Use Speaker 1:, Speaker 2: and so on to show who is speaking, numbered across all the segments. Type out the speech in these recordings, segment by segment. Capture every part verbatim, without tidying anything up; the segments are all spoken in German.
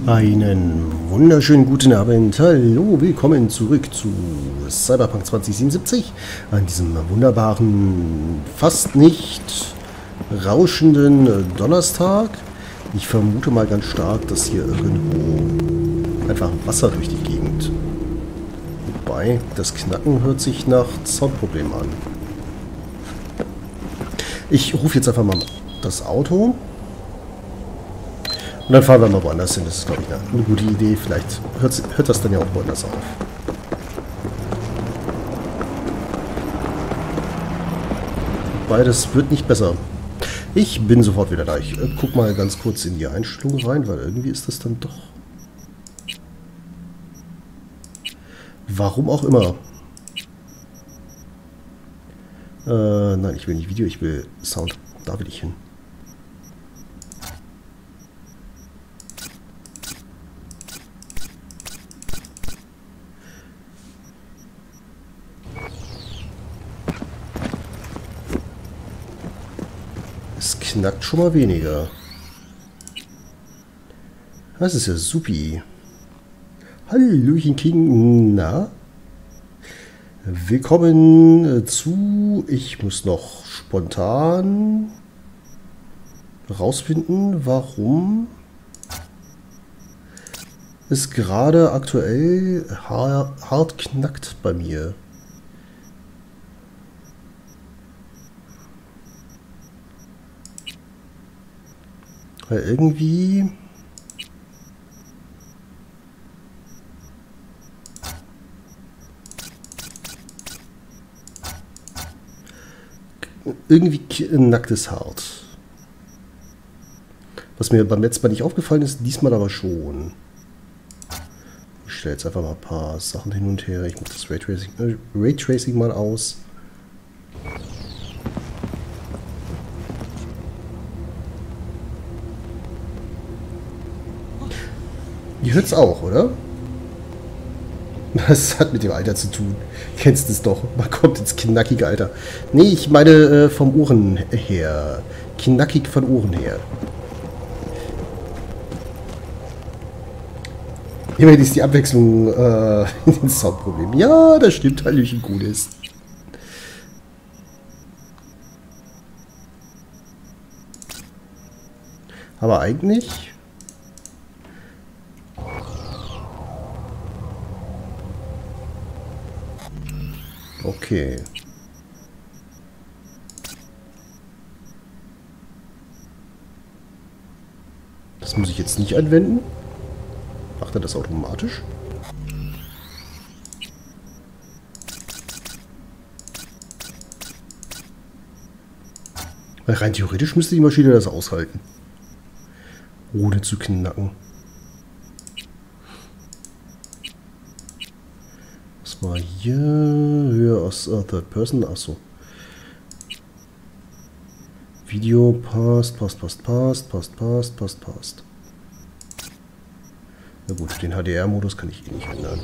Speaker 1: Einen wunderschönen guten Abend. Hallo, willkommen zurück zu Cyberpunk zwanzig siebenundsiebzig. An diesem wunderbaren, fast nicht rauschenden Donnerstag. Ich vermute mal ganz stark, dass hier irgendwo einfach Wasser durch die Gegend. Wobei, das Knacken hört sich nach Soundproblemen an. Ich rufe jetzt einfach mal das Auto. Und dann fahren wir mal woanders hin. Das ist, glaube ich, eine, eine gute Idee. Vielleicht hört, hört das dann ja auch woanders auf. Wobei, das wird nicht besser. Ich bin sofort wieder da. Ich äh, guck mal ganz kurz in die Einstellungen rein, weil irgendwie ist das dann doch... Warum auch immer. Äh, nein, ich will nicht Video, ich will Sound. Da will ich hin. Es knackt schon mal weniger. Das ist ja supi. Hallöchen King. Na? Willkommen zu... Ich muss noch spontan rausfinden, warum es gerade aktuell hart knackt bei mir. Weil irgendwie... Irgendwie knackt es hart. Was mir beim letzten Mal nicht aufgefallen ist, diesmal aber schon. Ich stelle jetzt einfach mal ein paar Sachen hin und her. Ich mache das Raytracing, äh, Raytracing mal aus. Ihr hört's auch, oder? Das hat mit dem Alter zu tun. Kennst es doch. Man kommt ins knackige Alter. Nee, ich meine äh, vom Ohren her. Knackig von Ohren her. Immerhin ist die Abwechslung äh, ein Soundproblem. Ja, das stimmt, Hallöchen, gut ist. Aber eigentlich... Okay. Das muss ich jetzt nicht anwenden. Macht er das automatisch? Weil rein theoretisch müsste die Maschine das aushalten. Ohne zu knacken. Was war hier? Höhe aus uh, Third Person. Achso. Video passt, passt, passt, passt, passt, passt, passt, passt. Na gut, den H D R-Modus kann ich eh nicht ändern.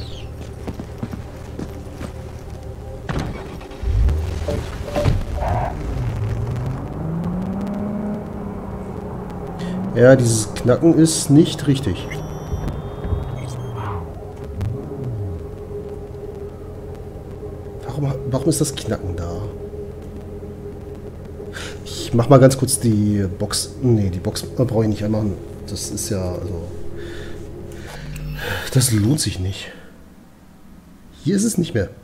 Speaker 1: Ja, dieses Knacken ist nicht richtig. Warum, warum ist das Knacken da? Ich mach mal ganz kurz die Box. Nee, die Box brauche ich nicht anmachen. Das ist ja, also... Das lohnt sich nicht. Hier ist es nicht mehr.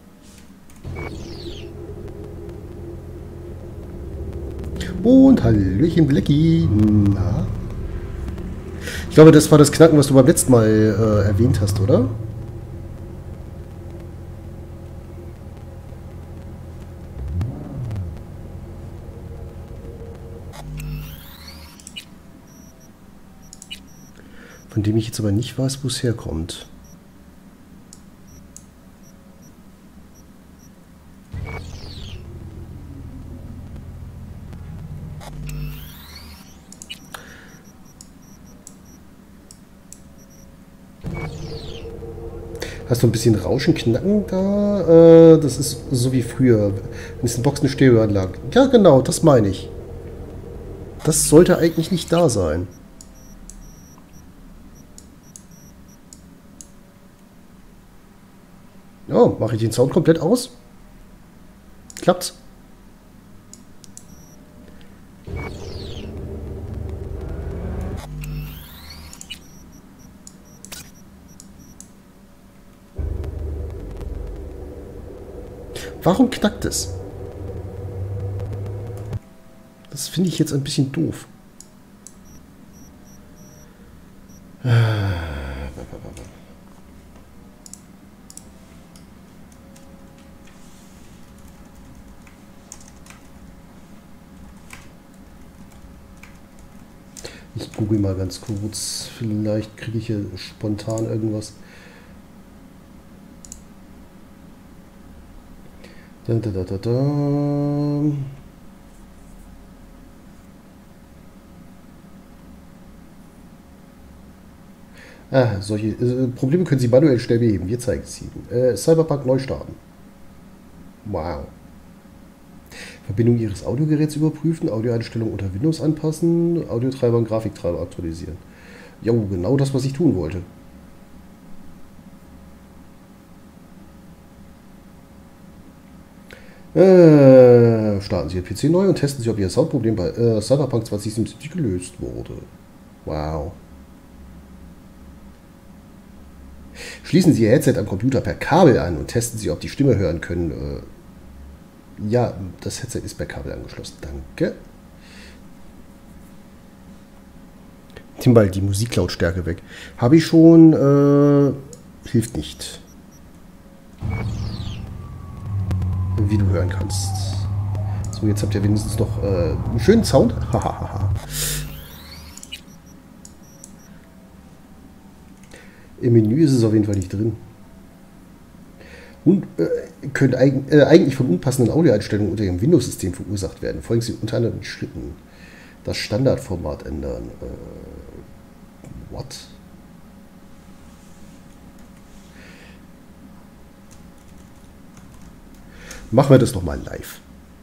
Speaker 1: Und Hallöchen Blackie. Na? Ich glaube, das war das Knacken, was du beim letzten Mal äh, erwähnt hast, oder? Von dem ich jetzt aber nicht weiß, wo es herkommt. Hast du ein bisschen Rauschen, Knacken da? Äh, das ist so wie früher. Wenn es in Boxen eine Stereoanlage. Ja, genau, das meine ich. Das sollte eigentlich nicht da sein. Ja, mache ich den Sound komplett aus? Klappt's? Warum knackt es? Das finde ich jetzt ein bisschen doof. Ich google mal ganz kurz. Vielleicht kriege ich hier spontan irgendwas. Da, da, da, da, da. Ah, solche äh, Probleme können Sie manuell schnell beheben. Wir zeigen es Ihnen. Äh, Cyberpunk neu starten. Wow. Verbindung Ihres Audiogeräts überprüfen, Audioeinstellungen unter Windows anpassen, Audiotreiber und Grafiktreiber aktualisieren. Jo, genau das, was ich tun wollte. Äh, starten Sie Ihr P C neu und testen Sie, ob Ihr Soundproblem bei äh, Cyberpunk zwanzig siebenundsiebzig gelöst wurde. Wow. Schließen Sie Ihr Headset am Computer per Kabel an und testen Sie, ob die Stimme hören können. Äh, ja, das Headset ist per Kabel angeschlossen. Danke. Nimm mal die Musiklautstärke weg. Habe ich schon. Äh, hilft nicht. Wie du hören kannst. So, jetzt habt ihr wenigstens noch äh, einen schönen Sound. Im Menü ist es auf jeden Fall nicht drin. Und äh, können eig äh, eigentlich von unpassenden Audioeinstellungen unter Ihrem Windows-System verursacht werden. Folgen Sie unter anderem Schritten. Das Standardformat ändern. Äh, what? Machen wir das doch mal live.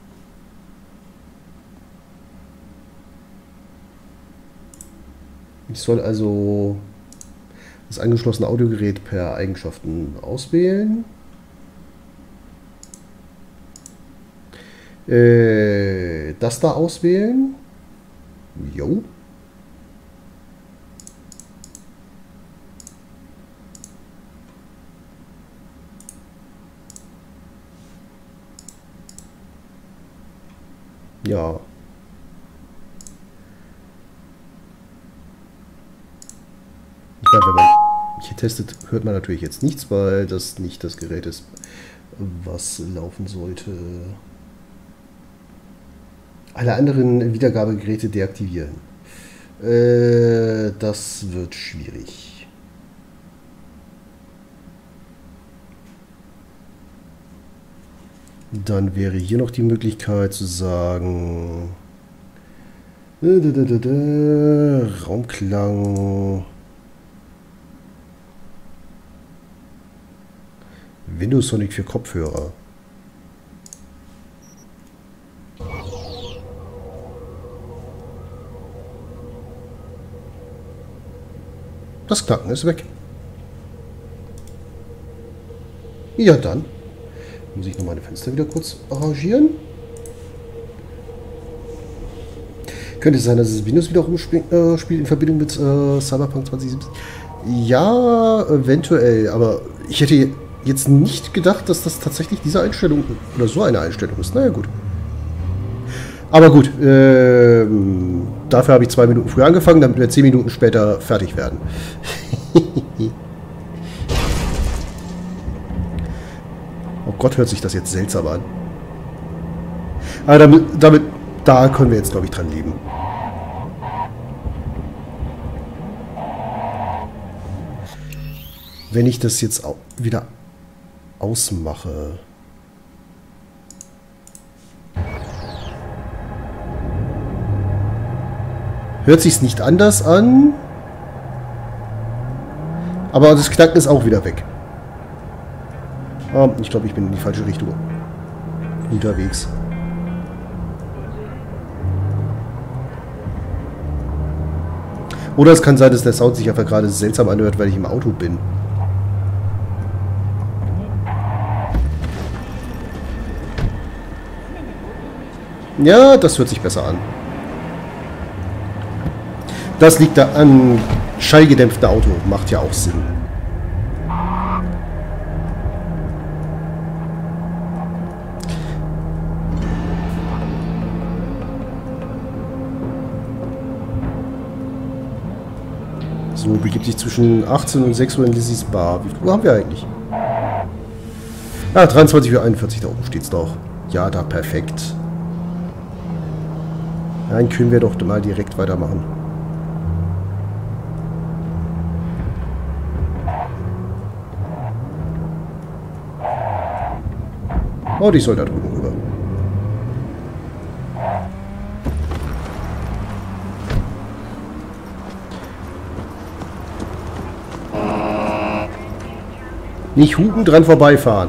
Speaker 1: Ich soll also das angeschlossene Audiogerät per Eigenschaften auswählen. Äh, das da auswählen. Jo. Ja. Ich meine, wenn man hier testet, hört man natürlich jetzt nichts, weil das nicht das Gerät ist, was laufen sollte. Alle anderen Wiedergabegeräte deaktivieren. Äh, das wird schwierig. Dann wäre hier noch die Möglichkeit zu sagen, äh, da, da, da, da, Raumklang, Windows Sonic für Kopfhörer. Das Knacken ist weg. Ja, dann muss ich noch meine Fenster wieder kurz arrangieren. Könnte es sein, dass es Windows wieder rumspielt äh, in Verbindung mit äh, Cyberpunk zwanzig siebzig? Ja, eventuell, aber ich hätte jetzt nicht gedacht, dass das tatsächlich diese Einstellung oder so eine Einstellung ist. Naja, gut. Aber gut, ähm, dafür habe ich zwei Minuten früher angefangen, damit wir zehn Minuten später fertig werden. Oh Gott, hört sich das jetzt seltsam an. Aber damit, damit da können wir jetzt, glaube ich, dran leben. Wenn ich das jetzt auch wieder ausmache. Hört sich's nicht anders an. Aber das Knacken ist auch wieder weg. Ah, ich glaube, ich bin in die falsche Richtung unterwegs. Oder es kann sein, dass der Sound sich einfach gerade seltsam anhört, weil ich im Auto bin. Ja, das hört sich besser an. Das liegt da an schallgedämpfter Auto. Macht ja auch Sinn. So, begibt sich zwischen achtzehn und sechs Uhr in Lizzies Bar. Wie viel Uhr haben wir eigentlich? Ah, dreiundzwanzig Uhr einundvierzig, da oben steht's doch. Ja, da, perfekt. Dann können wir doch mal direkt weitermachen. Oh, ich soll da drüben rüber. Nicht hupen, dran vorbeifahren.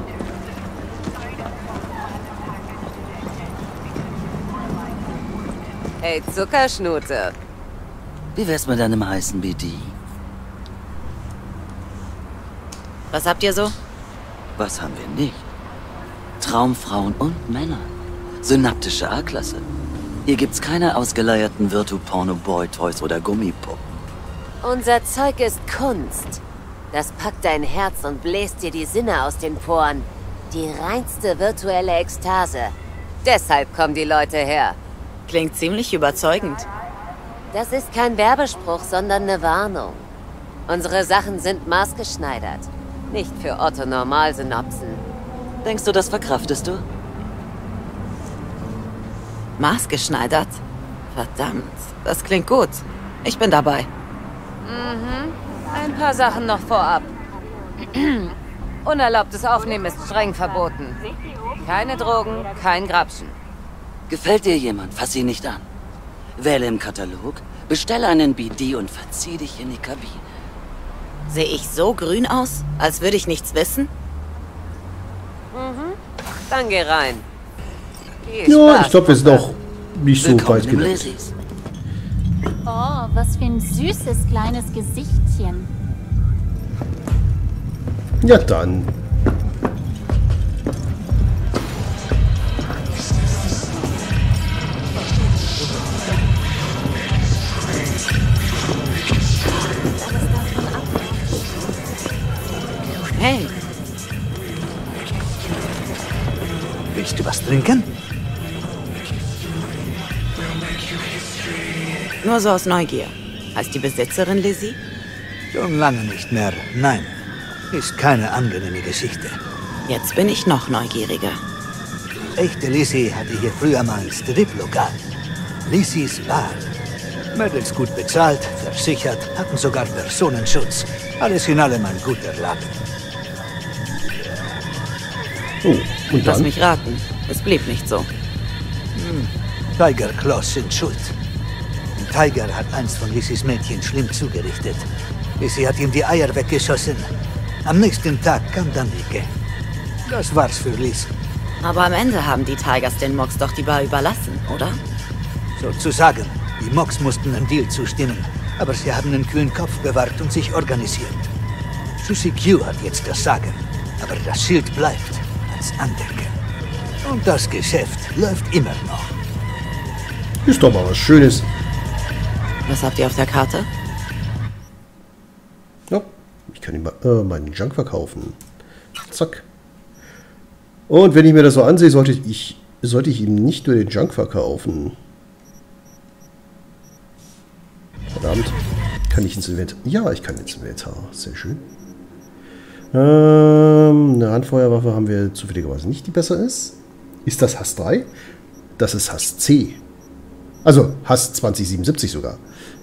Speaker 2: Hey, Zuckerschnute.
Speaker 3: Wie wär's mit einem heißen B D?
Speaker 2: Was habt ihr so?
Speaker 3: Was haben wir nicht? Traumfrauen und Männer. Synaptische A-Klasse. Hier gibt's keine ausgeleierten Virtu-Porno-Boy-Toys oder Gummipuppen.
Speaker 2: Unser Zeug ist Kunst. Das packt dein Herz und bläst dir die Sinne aus den Poren. Die reinste virtuelle Ekstase. Deshalb kommen die Leute her.
Speaker 4: Klingt ziemlich überzeugend.
Speaker 2: Das ist kein Werbespruch, sondern eine Warnung. Unsere Sachen sind maßgeschneidert. Nicht für Otto-Normalsynapsen.
Speaker 3: Denkst du, das verkraftest du?
Speaker 4: Maßgeschneidert? Verdammt, das klingt gut. Ich bin dabei.
Speaker 2: Mhm. Ein paar Sachen noch vorab. Unerlaubtes Aufnehmen ist streng verboten. Keine Drogen, kein Grapschen.
Speaker 3: Gefällt dir jemand, fass ihn nicht an. Wähle im Katalog, bestelle einen B D und verzieh dich in die Kabine.
Speaker 4: Sehe ich so grün aus, als würde ich nichts wissen?
Speaker 2: Mhm. Dann geh rein. Viel
Speaker 1: Ja,
Speaker 2: Spaß,
Speaker 1: ich glaube, wir sind auch nicht so
Speaker 3: Willkommen
Speaker 1: weit
Speaker 3: im
Speaker 1: gelangt.
Speaker 3: Lizzies.
Speaker 5: Oh, was für ein süßes kleines Gesichtchen.
Speaker 1: Ja, dann.
Speaker 4: Hey,
Speaker 6: Willst du was trinken?
Speaker 4: nur so aus Neugier. Heißt die Besitzerin Lizzie?
Speaker 6: Schon lange nicht mehr. Nein. Ist keine angenehme Geschichte.
Speaker 4: Jetzt bin ich noch neugieriger.
Speaker 6: Echte Lizzie hatte hier früher mal ein Strip-Lokal. Lizzies Bar. Mädels gut bezahlt, versichert, hatten sogar Personenschutz. Alles in allem ein guter Laden.
Speaker 1: Oh, und
Speaker 4: Lass
Speaker 1: dann?
Speaker 4: mich raten, es blieb nicht so.
Speaker 6: Tiger Claws sind schuld. Tiger hat eins von Lizzies Mädchen schlimm zugerichtet. Lizzie hat ihm die Eier weggeschossen. Am nächsten Tag kam dann die Gang. Das war's für Liz.
Speaker 4: Aber am Ende haben die Tigers den Mox doch die Bar überlassen, oder?
Speaker 6: Sozusagen. Die Mox mussten einem Deal zustimmen. Aber sie haben einen kühlen Kopf bewahrt und sich organisiert. Susie Q hat jetzt das Sagen. Aber das Schild bleibt als Andenken. Und das Geschäft läuft immer noch.
Speaker 1: Ist doch mal was Schönes.
Speaker 4: Was habt ihr auf der Karte?
Speaker 1: Ja, ich kann ihm äh, meinen Junk verkaufen. Zack. Und wenn ich mir das so ansehe, sollte ich, sollte ich ihm nicht nur den Junk verkaufen. Verdammt. Kann ich ins Inventar? Ja, ich kann ins Inventar. Sehr schön. Ähm, eine Handfeuerwaffe haben wir zufälligerweise nicht, die besser ist. Ist das Hass drei? Das ist Hass C. Also Hass zwanzig siebenundsiebzig sogar.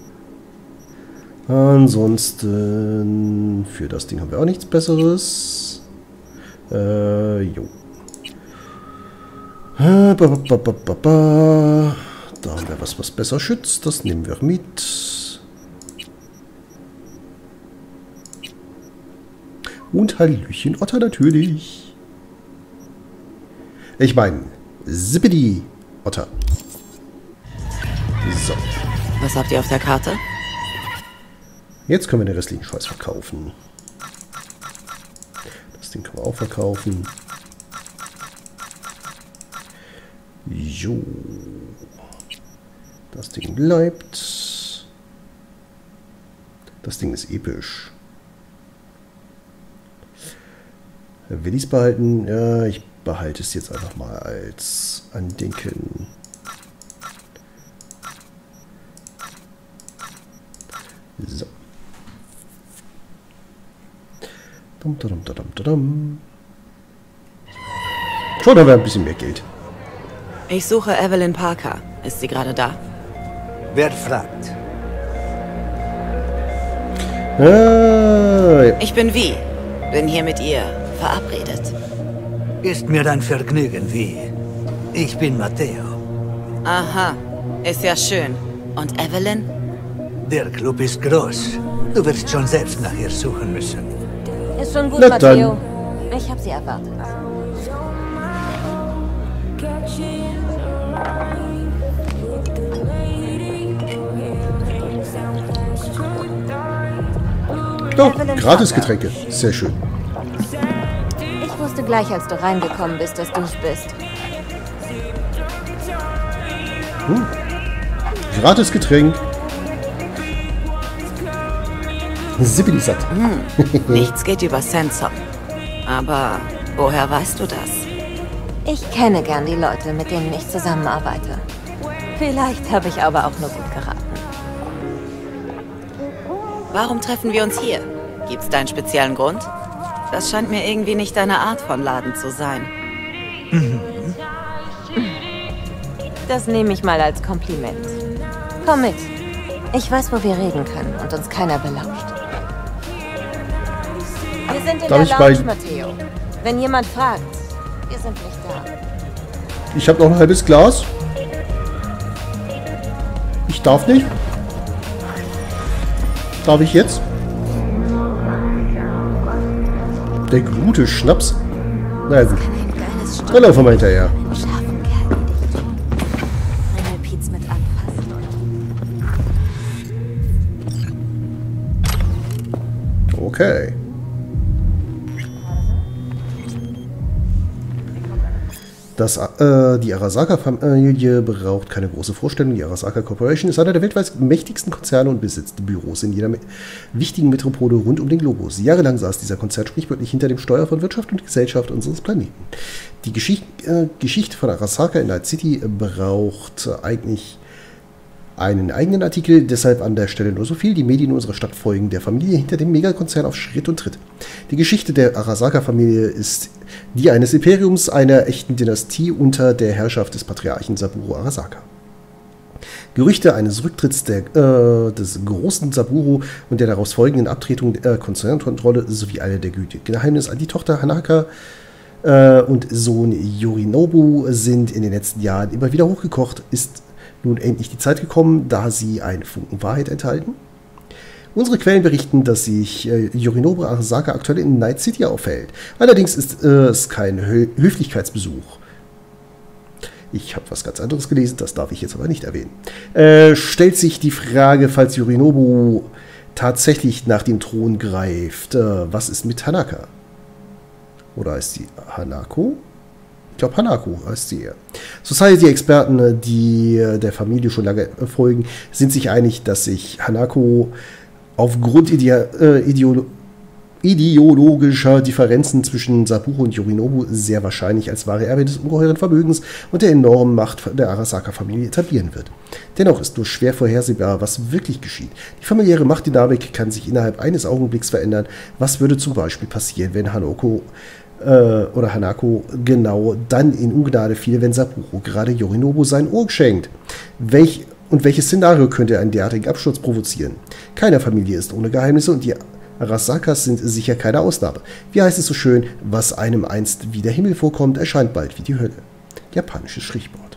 Speaker 1: Ansonsten für das Ding haben wir auch nichts Besseres. Äh, jo. Äh, ba, ba, ba, ba, ba. Da haben wir was, was besser schützt. Das nehmen wir mit. Und Hallöchen Otter natürlich. Ich meine, Zippidi Otter. So.
Speaker 4: Was habt ihr auf der Karte?
Speaker 1: Jetzt können wir den restlichen Scheiß verkaufen. Das Ding können wir auch verkaufen. Jo. Das Ding bleibt. Das Ding ist episch. Will ich es behalten? Ja, ich behalte es jetzt einfach mal als Andenken. So. Dum, dum, dum, dum, dum. Schon haben wir ein bisschen mehr Geld.
Speaker 4: Ich suche Evelyn Parker. Ist sie gerade da?
Speaker 6: Wer fragt?
Speaker 1: Ah, ja.
Speaker 4: Ich bin Vi. Bin hier mit ihr verabredet.
Speaker 6: Ist mir ein Vergnügen, wie. Ich bin Matteo.
Speaker 4: Aha. Ist ja schön. Und Evelyn?
Speaker 6: Der Club ist groß. Du wirst schon selbst nach ihr suchen müssen.
Speaker 2: Ist schon gut,
Speaker 1: Na
Speaker 2: Matteo. Ich habe sie erwartet.
Speaker 1: Doch, Gratisgetränke. Sehr schön.
Speaker 2: Ich wusste gleich, als du reingekommen bist, dass du es bist.
Speaker 1: Hm. Gratisgetränk. Sippidi-satt.
Speaker 4: Hm. Nichts geht über Sansom. Aber woher weißt du das?
Speaker 2: Ich kenne gern die Leute, mit denen ich zusammenarbeite. Vielleicht habe ich aber auch nur gut geraten.
Speaker 4: Warum treffen wir uns hier? Gibt's da einen speziellen Grund? Das scheint mir irgendwie nicht deine Art von Laden zu sein.
Speaker 6: Mhm.
Speaker 2: Das nehme ich mal als Kompliment. Komm mit. Ich weiß, wo wir reden können und uns keiner belauscht. Wir sind in
Speaker 1: Darf
Speaker 2: der
Speaker 1: ich
Speaker 2: Lounge,
Speaker 1: bei-
Speaker 2: Matteo. Wenn jemand fragt, wir sind nicht da.
Speaker 1: Ich habe noch ein halbes Glas. Ich darf nicht. Darf ich jetzt? Der gute Schnaps. Na gut.
Speaker 2: Ein geiles Stück.
Speaker 1: Dann laufen wir mal hinterher.
Speaker 2: Einen scharfen Kerl wie dich. Ringelpiez mit anfassen.
Speaker 1: Okay. Das, äh, die Arasaka-Familie braucht keine große Vorstellung. Die Arasaka Corporation ist einer der weltweit mächtigsten Konzerne und besitzt Büros in jeder me wichtigen Metropole rund um den Globus. Jahrelang saß dieser Konzern sprichwörtlich hinter dem Steuer von Wirtschaft und Gesellschaft unseres Planeten. Die Geschicht äh, Geschichte von Arasaka in Night City braucht eigentlich einen eigenen Artikel, deshalb an der Stelle nur so viel. Die Medien unserer Stadt folgen der Familie hinter dem Megakonzern auf Schritt und Tritt. Die Geschichte der Arasaka-Familie ist die eines Imperiums, einer echten Dynastie unter der Herrschaft des Patriarchen Saburo Arasaka. Gerüchte eines Rücktritts der, äh, des großen Saburo und der daraus folgenden Abtretung der Konzernkontrolle sowie alle der Geheimnis an die Tochter Hanaka äh, und Sohn Yorinobu sind in den letzten Jahren immer wieder hochgekocht. Ist nun endlich die Zeit gekommen, da sie einen Funken Wahrheit enthalten? Unsere Quellen berichten, dass sich äh, Yorinobu Arasaka aktuell in Night City aufhält. Allerdings ist äh, es kein Hö Höflichkeitsbesuch. Ich habe was ganz anderes gelesen, das darf ich jetzt aber nicht erwähnen. Äh, stellt sich die Frage, falls Yorinobu tatsächlich nach dem Thron greift, äh, was ist mit Hanaka? Oder ist sie Hanako? Ich glaube, Hanako heißt sie eher. Society-Experten, die der Familie schon lange folgen, sind sich einig, dass sich Hanako aufgrund Idea äh, Ideolo ideologischer Differenzen zwischen Saburo und Yorinobu sehr wahrscheinlich als wahre Erbe des ungeheuren Vermögens und der enormen Macht der Arasaka-Familie etablieren wird. Dennoch ist nur schwer vorhersehbar, was wirklich geschieht. Die familiäre Machtdynamik kann sich innerhalb eines Augenblicks verändern. Was würde zum Beispiel passieren, wenn Hanako oder Hanako genau dann in Ungnade fiel, wenn Saburo gerade Yorinobu sein Ohr schenkt. Welch, und welches Szenario könnte einen derartigen Absturz provozieren? Keine Familie ist ohne Geheimnisse und die Arasakas sind sicher keine Ausnahme. Wie heißt es so schön, was einem einst wie der Himmel vorkommt, erscheint bald wie die Hölle. Japanisches Sprichwort.